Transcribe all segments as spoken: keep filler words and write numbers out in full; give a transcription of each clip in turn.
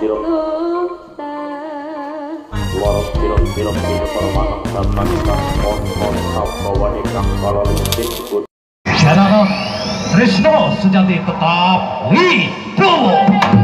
piro loro piro piro piro permanang tatan kang on-on saprawane kang kalalistik ikut Janara Trisno sejati tetap Wibowo.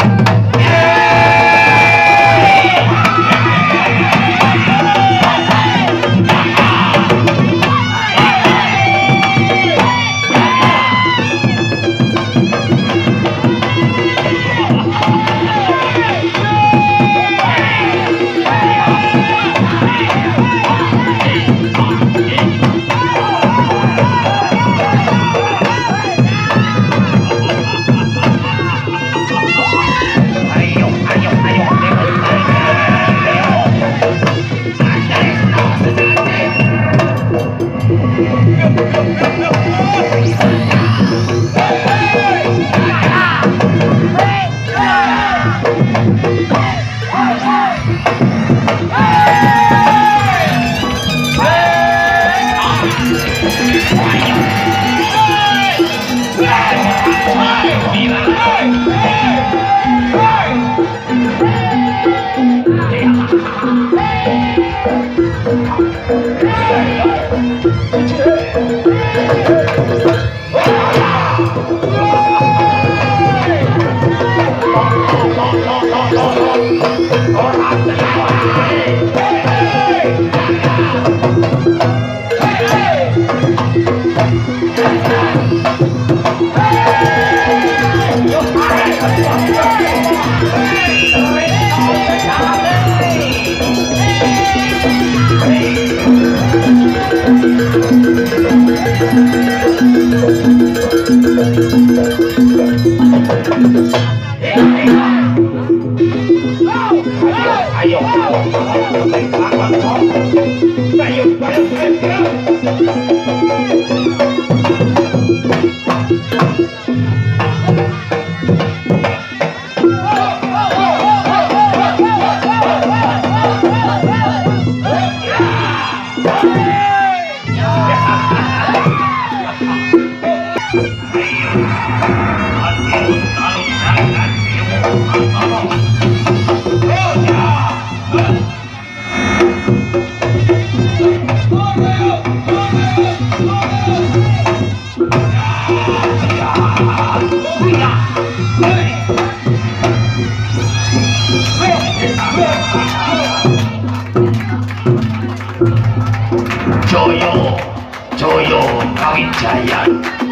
Joyo, Joyo Kawijayan,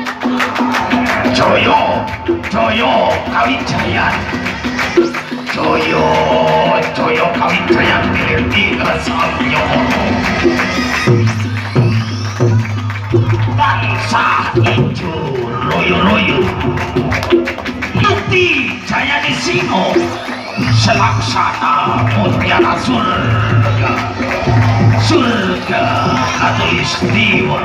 Joyo, Joyo Kawijayan, Joyo, Joyo Kawijayan milik tiga Sabyo. Bangsa hijau loyo-loyo, Bukti Jaya di Singo, Selaksana Mutiara Surga. Surga Katulistiwa.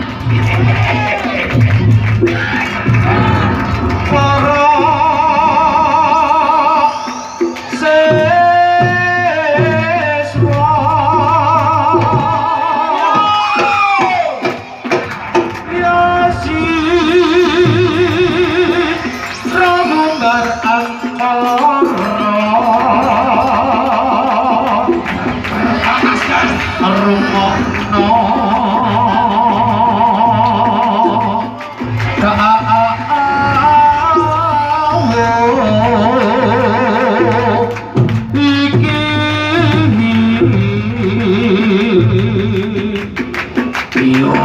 Para siswa Yasin Ramunggar Antara Rumokno iki yo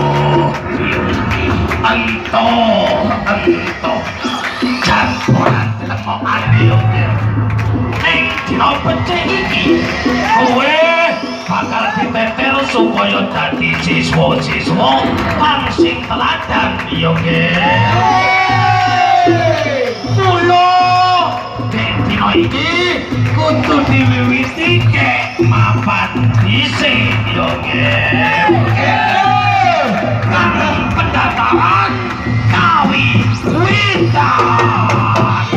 anto anto campuran telepon yo ning dina becik iki kowe bakal ditetel supaya dadi siswa-siswa kang sing teladan yo nggih. Mula dina iki kudu diwiwiti kek mapan dhisik yo nggih. Kang pendaftaran kawiwitan.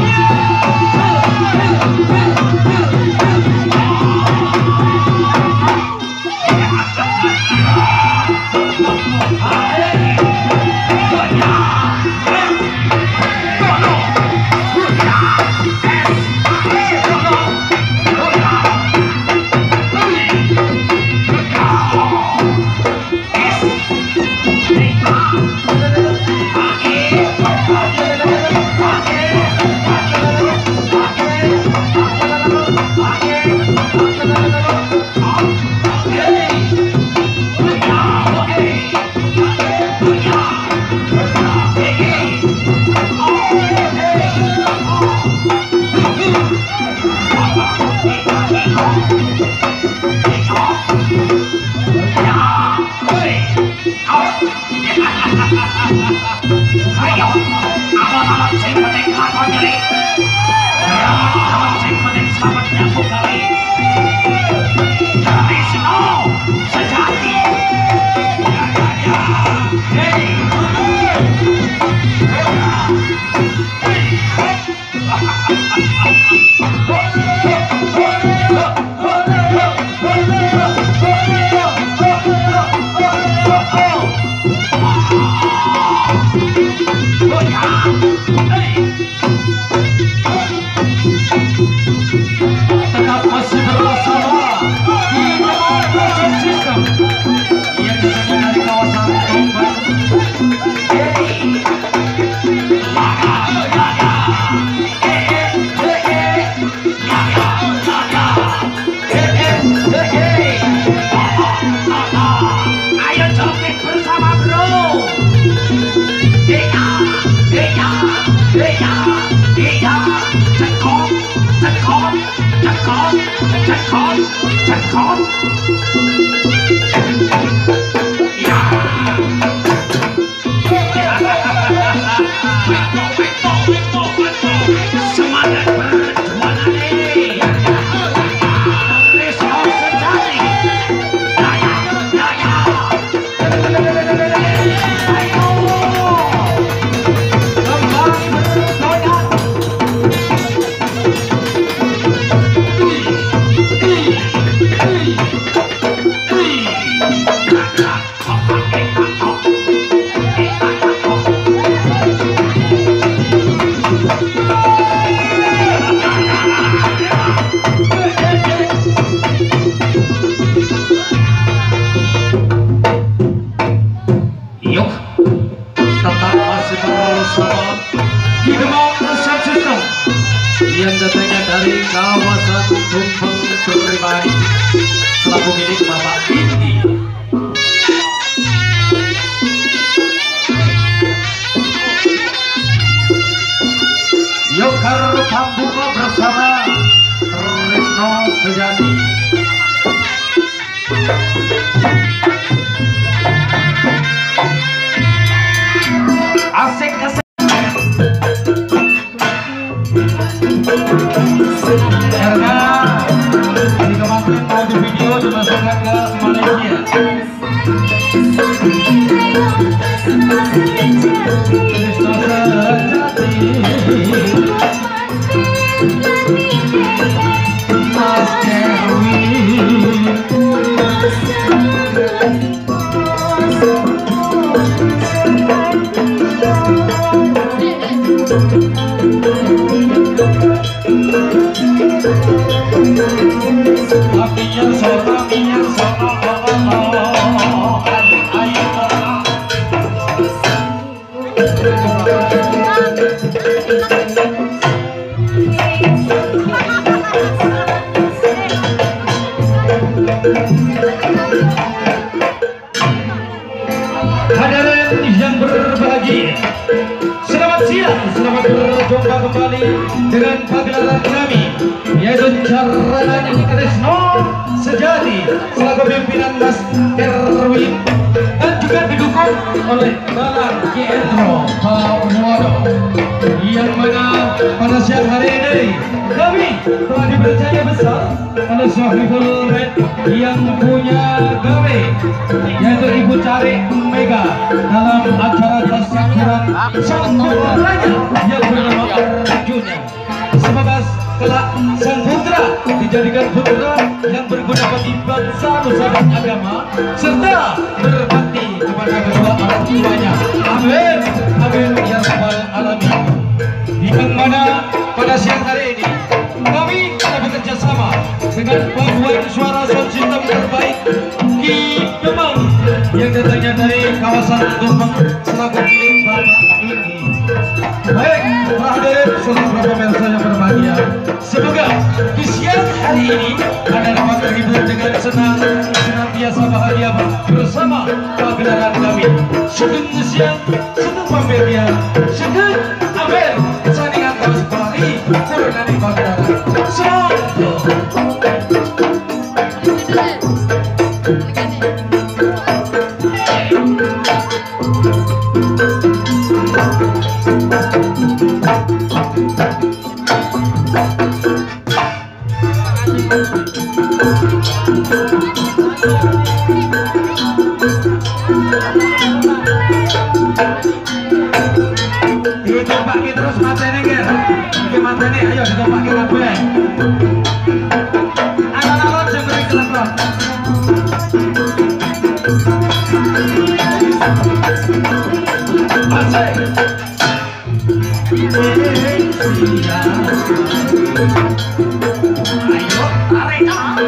Ayo, awal-awal sing penting lakon kali. Awal sing penting selamat nyambung kali. Trisno sejati. Ya ya ya. Hei. Tetap masih bersama di Sound System yang disediakan dari kawasan Jombang. Ayo joget bersama bro. Iya, iya, iya, iya. Cekot, cekot, cekot, cekot, cekot. Ya. Semangat berjuang nih. Risau sejati. Daya, daya. Ayo. Kembali bergoyang. Yuk, tetap masih bersama di Demang Sound System yang datangnya dari kawasan Tumpeng Pribadi selaku milik Bapak Indi. Yuk Karutan Bunga bersama Trisno Sejati. Asik asik. Karena di kemarin mau di video dimasukkan ke Malaysia. Trisno Sejati. Mas Kevin. Apinya so, apinya so, oh, oh, oh, oh. Ayo, ayo, oh. Hadirin yang berbahagia, selamat siang, selamat berjumpa kembali dengan pagelaran kami, yaitu Carana Nyanyi Trisno Sejati selaku pimpinan Mas Erwin dan juga didukung oleh Balang Kiendro Pawado, yang mana pada siang hari ini kami telah dipercaya besar oleh Sohibul Red yang punya gawe, yaitu Ibu Cari Mega dalam acara tasyakuran Sanggulannya yang bernama Arjuna. Semoga kelak sang putra dijadikan putra yang berguna bagi bangsa, nusa dan agama, serta berbakti kepada kedua orang tuanya. Amin, amin ya rabbal alamin. Yang mana pada siang hari ini kami telah bekerja sama dengan pembuat suara sound system terbaik di Demang yang datangnya dari kawasan Tumpeng selaku milik Bapak ini. Baik, para hadirin seluruh pemirsa yang berbahagia, semoga di siang hari ini Anda dapat terhibur dengan senang, senantiasa bahagia bersama pagelaran kami. Sugeng siang, sugeng pamernya, sugeng amer, saningan terus pelari, kurang dari pagelaran. Ditumpaki terus matene ger. Iki matene ayo ditumpaki kabeh. Alon-alon jembere kelakon. Asik. Ayo, tarik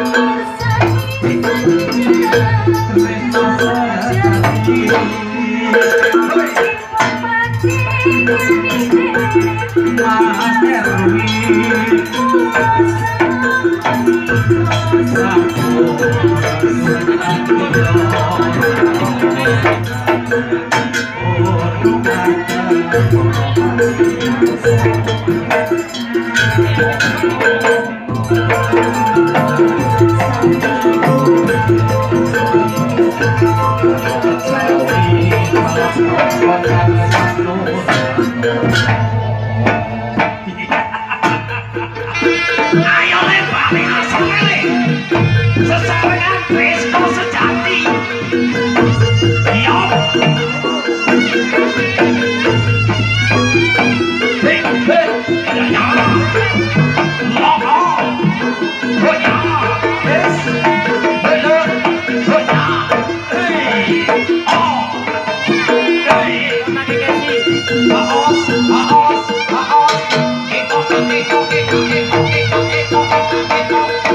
Ayo lempar langsung ini. Sesarengan Trisno sejati. Yo. Hei, hei, ya ya. Logo. Oh ya. Yes. Hello. Oh ya. Hey. Oh. Hey. Nanti kasih. Aos, aos, aos. Eko, eko, eko, eko, eko, eko, eko.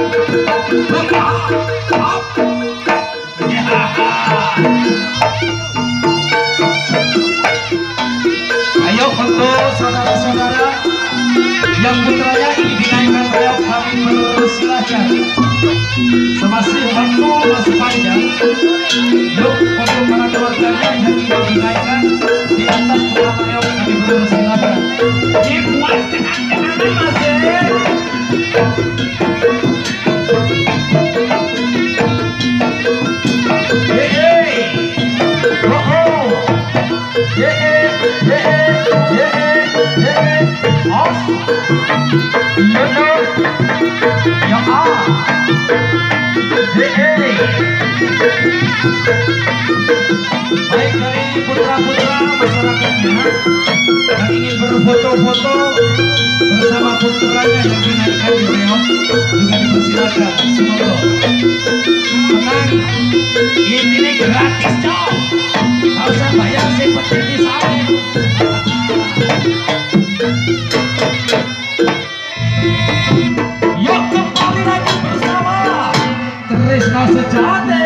Ayo untuk saudara-saudara yang putranya ini dinaikkan reok, kami persilahkan. Semasih waktu masih panjang. Yuk untuk para keluarganya yang ingin dinaikkan di atas kepala reok, kami persilahkan. Dibuat dengan masih. Baik dari putra-putra masyarakatnya yang ingin berfoto-foto bersama putranya yang dinaikkan di reok juga dipersilakan. Semoga tenang, Ini gratis dong. nggak usah bayar sih, penting di sana. Yuk kembali lagi bersama Trisno Sejati.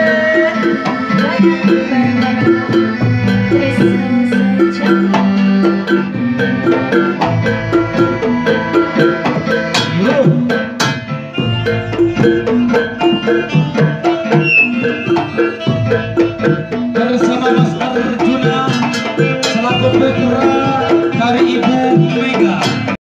Yuk.